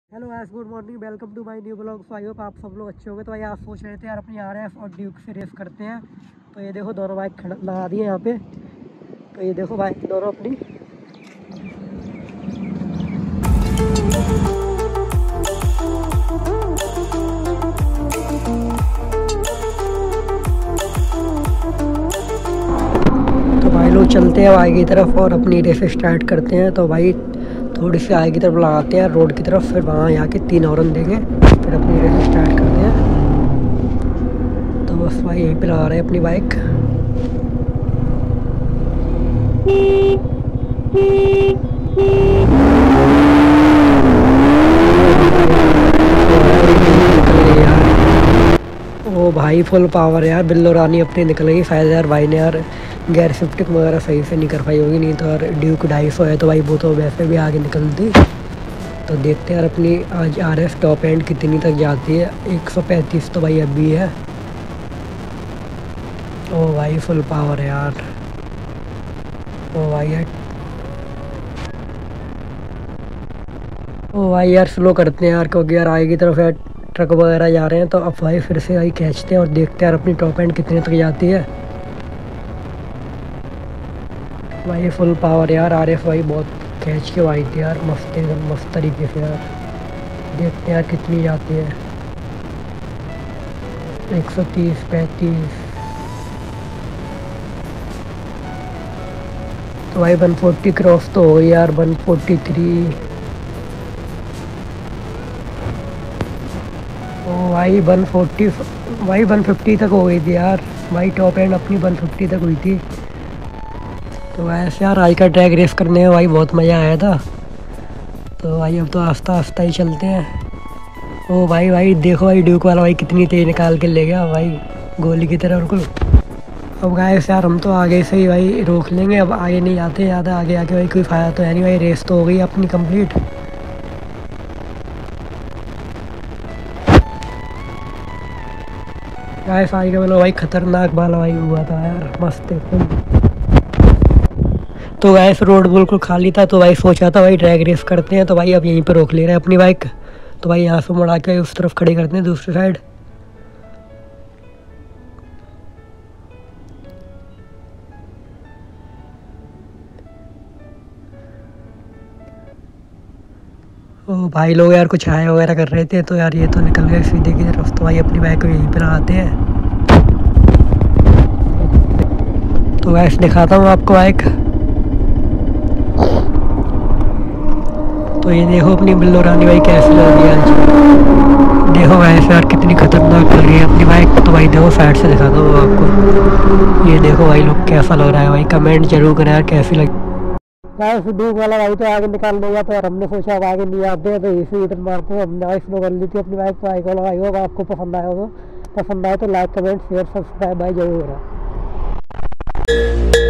Hello guys, good morning, welcome to my new blog. So I hope आप सब लोग अच्छे होंगे। तो भाई आप सोच रहे थे यार अपनी RF और ड्यूक से रेस करते हैं। तो ये देखो दोनों बाइक लगा दिए यहाँ पे। तो ये देखो बाइक दोनों अपनी। तो भाई लोग चलते हैं आगे की तरफ और अपनी रेस स्टार्ट करते हैं। तो भाई थोड़ी सी आगे की तरफ लगाते हैं रोड की तरफ, फिर वहाँ यहाँ के 3 हॉर्न देंगे, फिर अपनी रेस स्टार्ट करते हैं। तो बस भाई यहीं पे लगा रहे हैं अपनी बाइक। ओ भाई फुल पावर यार, बिल्लो रानी अपनी निकल गई। शायद यार भाई ने यार गैर शिफ्टिंग वगैरह सही से नहीं कर पाई होगी, नहीं तो यार ड्यूक 250 है तो भाई वो तो वैसे भी आगे निकलती। तो देखते हैं यार अपनी आज RF टॉप एंड कितनी तक जाती है। 135 तो भाई अभी है। ओ भाई फुल पावर यार। ओ भाई यार, ओ भाई यार स्लो करते हैं यार, क्योंकि यार आगे की तरफ यार ट्रक वगैरह जा रहे हैं। तो अब भाई फिर से भाई खींचते हैं और देखते हैं यार अपनी टॉप एंड कितने तक जाती है। भाई फुल पावर यार RF भाई बहुत खींच के आई थी यार, मस्त एकदम मस्त तरीके से यार। देखते हैं यार कितनी जाती है। 130, 35। तो भाई 140 क्रॉस तो हो गई यार। 143। ओ भाई 140, भाई 150 तक हो गई थी यार। भाई टॉप एंड अपनी 150 तक हुई थी। तो वैसे यार आज का ट्रैक रेस करने में भाई बहुत मज़ा आया था। तो भाई अब तो आस्ता आस्ता ही चलते हैं। ओ भाई भाई देखो भाई ड्यूक वाला भाई कितनी तेज निकाल के ले गया भाई, गोली की तरह बिल्कुल। अब गाइस यार हम तो आगे से ही भाई रोक लेंगे, अब आगे नहीं आते ज़्यादा। आगे आके भाई कोई फ़ायदा तो है नहीं, भाई रेस तो हो गई अपनी कंप्लीट। गाइस आगे का भाई खतरनाक वाला भाई हुआ था यार, मस्त एकदम। तो गाइस रोड बिल्कुल खाली था, तो भाई सोचा था भाई ट्रैक रेस करते हैं। तो भाई अब यहीं पर रोक ले रहे हैं अपनी बाइक। तो भाई यहाँ से मुड़ा के उस तरफ खड़ी करते हैं दूसरी साइड। ओ भाई लोग यार कुछ हाय वगैरह कर रहे थे, तो यार ये तो निकल गए सीधे की तरफ। तो भाई अपनी बाइक को यहीं पर लगाते हैं। तो वैसे दिखाता हूँ आपको बाइक। तो ये देखो अपनी बिल्लो रानी भाई कैसी लग रही है आज। देखो वैसे यार कितनी खतरनाक लग रही है अपनी बाइक। तो भाई देखो साइड से दिखाता हूँ आपको। ये देखो भाई लोग कैसा लग रहा है भाई, कमेंट जरूर करें यार कैसी लगी। ड्यूक वाला भाई तो आगे निकाल देगा, तो यार हमने सोचा अब आगे नहीं आते हैं तो इसी रिटर्न मारते हैं। हमने स्लो कर ली थी अपनी बाइक। तो बाइक वाला भाई होगा आपको पसंद आया होगा। पसंद आए तो लाइक कमेंट शेयर सब्सक्राइब भाई जरूर करें।